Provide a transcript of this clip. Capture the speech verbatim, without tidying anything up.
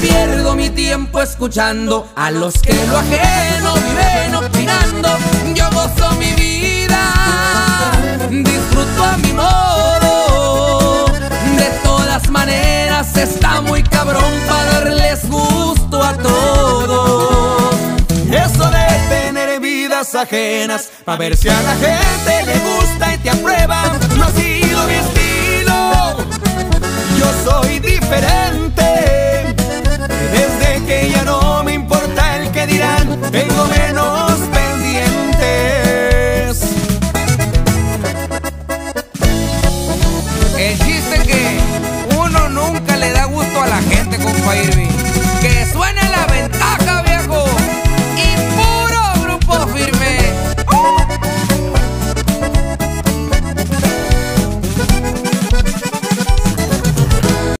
pierdo mi tiempo escuchando a los que lo ajeno viven opinando. Yo gozo mi vida, disfruto a mi modo. De todas maneras está muy cabrón para darles gusto a todos. Eso de tener vidas ajenas pa' ver si a la gente le gusta y te aprueba, no ha sido mi estilo. Yo soy diferente. Desde que ya no me importa el que dirán, tengo menos pendientes. El chiste es que uno nunca le da gusto a la gente, compa Irving.